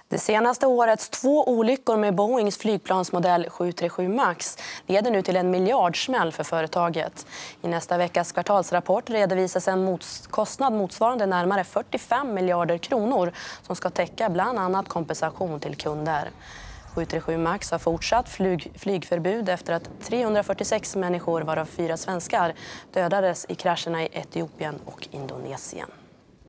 Det senaste årets 2 olyckor med Boeings flygplansmodell 737 MAX leder nu till en miljardsmäll för företaget. I nästa veckas kvartalsrapport redovisas en kostnad motsvarande närmare 45 miljarder kronor som ska täcka bland annat kompensation till kunder. 737 MAX har fortsatt flygförbud efter att 346 människor, varav 4 svenskar, dödades i krascherna i Etiopien och Indonesien.